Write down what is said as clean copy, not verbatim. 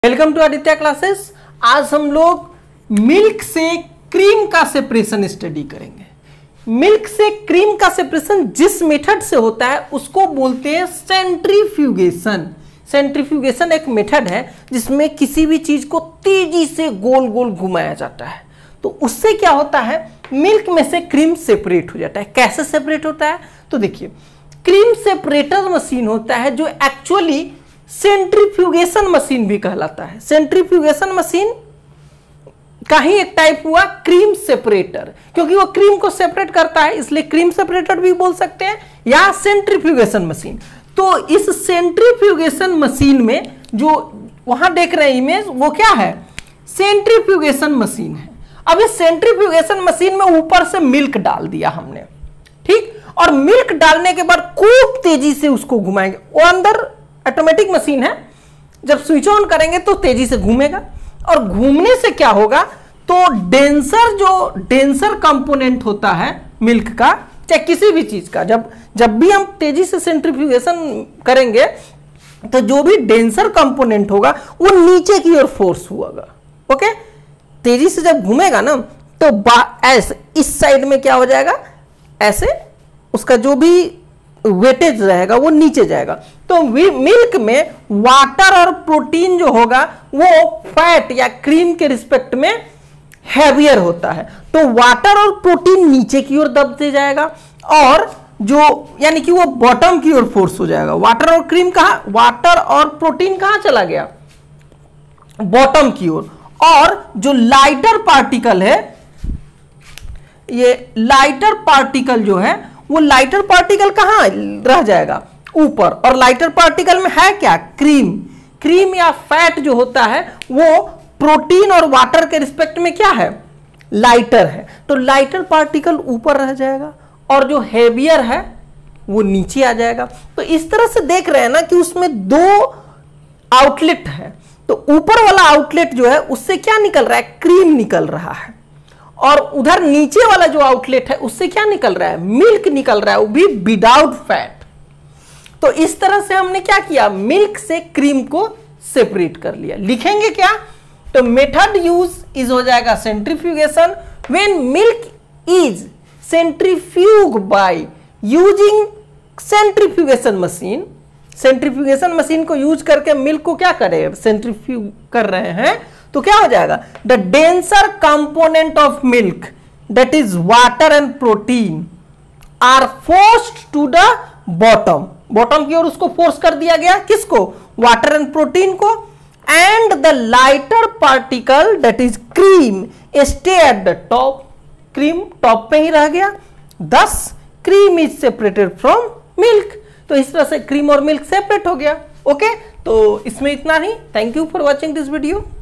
Welcome to Aditya classes. आज हम लोग मिल्क से क्रीम का सेपरेशन स्टडी करेंगे। मिल्क से क्रीम का सेपरेशन जिस मेथड से होता है उसको बोलते हैं सेंट्रीफ्यूगेशन। सेंट्रीफ्यूगेशन एक मेथड है जिसमें किसी भी चीज को तेजी से गोल गोल घुमाया जाता है, तो उससे क्या होता है, मिल्क में से क्रीम सेपरेट हो जाता है। कैसे सेपरेट होता है, तो देखिए, क्रीम सेपरेटर मशीन होता है जो एक्चुअली सेंट्रीफ्यूगेशन मशीन भी कहलाता है। सेंट्रीफ्यूगेशन मशीन का ही एक टाइप हुआ क्रीम सेपरेटर, क्योंकि वो क्रीम को सेपरेट करता है, इसलिए क्रीम सेपरेटर भी बोल सकते हैं या सेंट्रीफ्यूगेशन मशीन। तो इस सेंट्रीफ्यूगेशन मशीन में जो वहां देख रहे हैं इमेज, वो क्या है, सेंट्रीफ्यूगेशन मशीन है। अब इस सेंट्रीफ्यूगेशन मशीन में ऊपर से मिल्क डाल दिया हमने, ठीक, और मिल्क डालने के बाद खूब तेजी से उसको घुमाएंगे। वो अंदर ऑटोमेटिक मशीन है, जब स्विच ऑन करेंगे तो तेजी से घूमेगा, और घूमने से क्या होगा, तो डेंसर कंपोनेंट होता है मिल्क का, चाहे किसी भी चीज का, जब भी हम तेजी से सेंट्रीफ्यूगेशन करेंगे तो जो भी डेंसर कंपोनेंट होगा वो नीचे की ओर फोर्स होगा। ओके, तेजी से जब घूमेगा ना तो ऐसे इस साइड में क्या हो जाएगा, ऐसे उसका जो भी वेटेज रहेगा वो नीचे जाएगा। तो मिल्क में वाटर और प्रोटीन जो होगा वो फैट या क्रीम के रिस्पेक्ट में हैवियर होता है, तो वाटर और प्रोटीन नीचे की ओर दबते जाएगा, और जो यानी कि वो बॉटम की ओर फोर्स हो जाएगा। वाटर और क्रीम कहाँ, वाटर और प्रोटीन कहाँ चला गया, बॉटम की ओर। और जो लाइटर पार्टिकल है, ये लाइटर पार्टिकल जो है वो लाइटर पार्टिकल कहां रह जाएगा, ऊपर। और लाइटर पार्टिकल में है क्या, क्रीम या फैट जो होता है वो प्रोटीन और वाटर के रिस्पेक्ट में क्या है, लाइटर है, तो लाइटर पार्टिकल ऊपर रह जाएगा और जो हेवियर है वो नीचे आ जाएगा। तो इस तरह से देख रहे हैं ना कि उसमें दो आउटलेट है, तो ऊपर वाला आउटलेट जो है उससे क्या निकल रहा है, क्रीम निकल रहा है, और उधर नीचे वाला जो आउटलेट है उससे क्या निकल रहा है, मिल्क निकल रहा है, वो भी विदाउट फैट। तो इस तरह से हमने क्या किया, मिल्क से क्रीम को सेपरेट कर लिया। लिखेंगे क्या, तो मेथड यूज इज हो जाएगा centrifugation when milk is centrifuge by using centrifugation machine. Centrifugation machine को यूज करके मिल्क को क्या करे, सेंट्रीफ्यूग कर रहे हैं, तो क्या हो जाएगा, the denser component of milk that is water and protein are forced to the bottom की ओर उसको फोर्स कर दिया गया, किसको, वाटर एंड प्रोटीन को, and the lighter particle that is cream stay at the top. Cream top पे ही रह गया, thus cream is separated from milk. तो इस तरह से क्रीम और मिल्क सेपरेट हो गया। ओके, तो इसमें इतना ही। Thank you for watching this video.